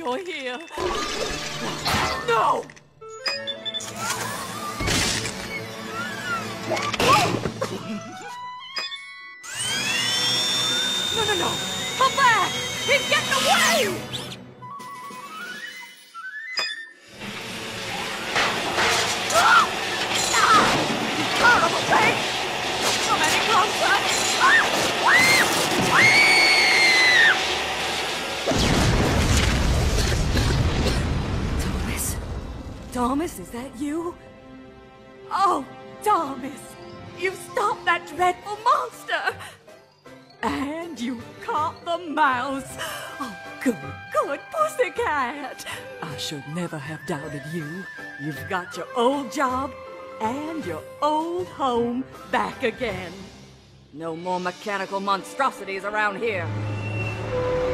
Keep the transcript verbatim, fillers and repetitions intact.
you're here. No! No, no, no! Come back! He's getting away! Ah! Ah! You horrible thing! Don't come any closer! Ah! Thomas? Thomas, is that you? Oh, Thomas! You stopped that dreadful monster! And you caught the mouse! Oh, good, good pussycat! I should never have doubted you. You've got your old job and your old home back again. No more mechanical monstrosities around here.